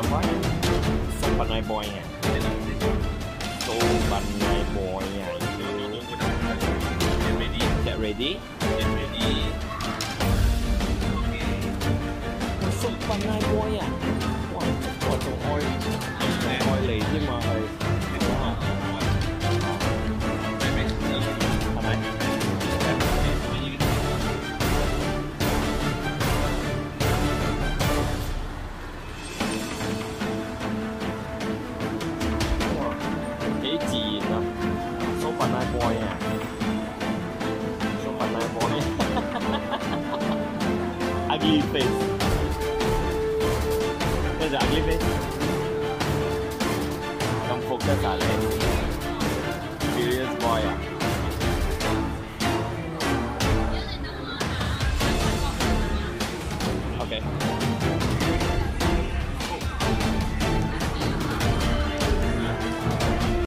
quá. Sopan này boy nha. Sopan này boy nha. Get ready. Sopan này boy à. Wow, có trồng oi lì nhưng mà hơi. Sopan này boy à. Sopan này boy. Ugly face. There's an ugly face. Don't focus on it. Serious boy à. Okay.